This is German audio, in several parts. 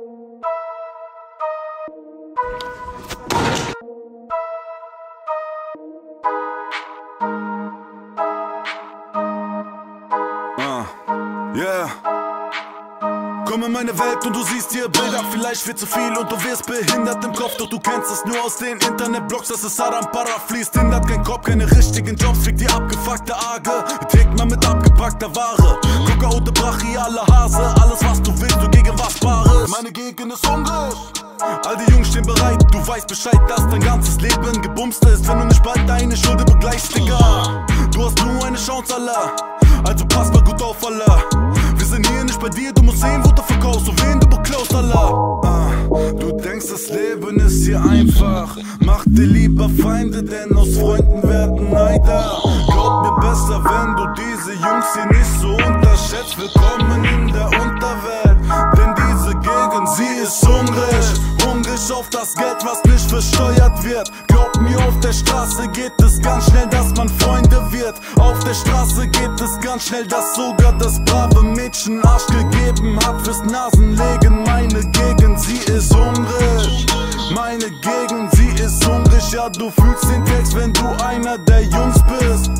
Yeah. Komm in meine Welt und du siehst hier Bilder. Vielleicht wird zu viel und du wirst behindert im Kopf. Doch du kennst es nur aus den Internetblogs, dass es Arampara fließt. Hindert kein Kopf, keine richtigen Jobs. Fickt die abgefuckte Arge, trägt man mit abgepackter Ware. Kokaote, brachiale Hase. Alles was du willst, du gegen was Bares. Meine Gegend ist hungrig, all die Jungs stehen bereit. Du weißt Bescheid, dass dein ganzes Leben gebumst ist, wenn du nicht bald deine Schulde begleichst, Digga. Du hast nur eine Chance, Allah, also pass mal gut auf, Allah. Wir sind hier nicht bei dir, du musst sehen, wo du verkaufst und wen du beklaust, Allah. Du denkst, das Leben ist hier einfach. Mach dir lieber Feinde, denn aus Freunden werden Neider. Glaub mir besser, wenn du diese Jungs hier nicht so unterschätzt. Willkommen in der Unterwelt, denn diese Gegend, sie ist hungrig. Hungrig auf das Geld, was nicht versteuert wird. Glaub mir, auf der Straße geht es ganz schnell, dass man Freunde wird. Auf der Straße geht es ganz schnell, dass sogar das brave Mädchen Arsch gegeben hat fürs Nasenlegen. Meine Gegend, sie ist hungrig. Meine Gegend, sie ist hungrig. Ja, du fühlst den Text, wenn du einer der Jungs bist.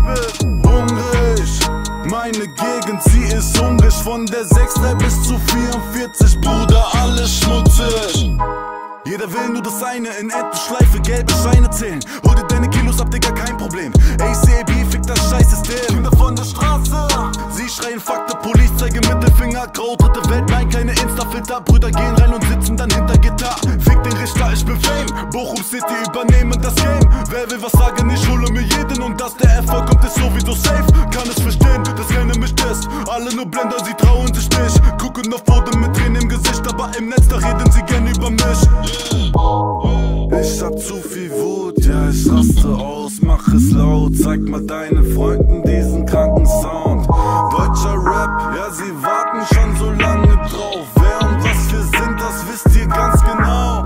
Hungrig. Meine Gegend, sie ist hungrig. Von der 6-3 bis zu 44, Bruder, alles schmutzig. Jeder will nur das eine, in Endlosschleife gelbe Scheine zählen. Hol dir deine Kilos ab, Digga, kein Problem. ACAB, fick das Scheißsystem. Kinder von der Straße, sie schreien Fakte, Police, zeige Mittelfinger, grau, dritte Welt, mein kleine Insta-Filter. Brüder gehen rein und sitzen dann hinter Gitter. Fick den Richter, ich bin Fame. Bochum City übernehmen das Game. Wer will was sagen, ich hole mir jeden. Und dass der Erfolg kommt, ist sowieso safe. Kann es verstehen, dass keiner mich disst. Alle nur Blender, sie trauen sich nicht. Gucken auf Boden mit Tränen im Gesicht, aber im Netz, da reden sie gern über mich. Ich hab zu viel Wut, ja ich raste aus, mach es laut. Zeig mal deinen Freunden diesen kranken Sound. Deutscher Rap, ja sie warten schon so lange drauf. Wer und was wir sind, das wisst ihr ganz genau.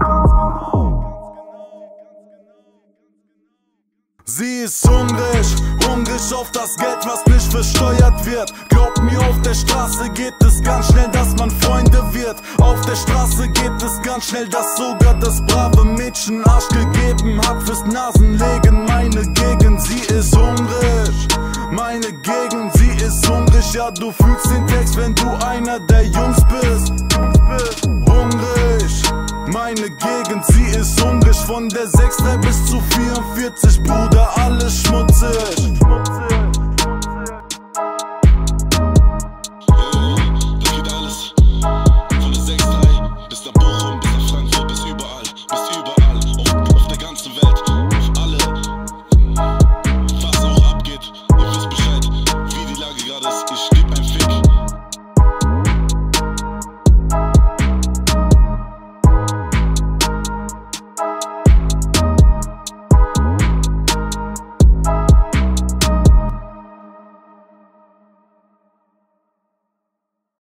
Sie ist hungrig, hungrig auf das Geld, was nicht versteuert wird. Glaub mir, auf der Straße geht es ganz schnell, dass man Freunde wird. Auf der Straße geht es ganz schnell, dass sogar das brave Mädchen Arsch gegeben hat fürs Nasenlegen. Meine Gegend, sie ist hungrig. Meine Gegend, sie ist hungrig. Ja, du fühlst den Text, wenn du einer der Jungs bist. Hungrig. Meine Gegend, sie ist hungrig. Von der 6-3 bis zu 44, Bruder, alles schmutzig.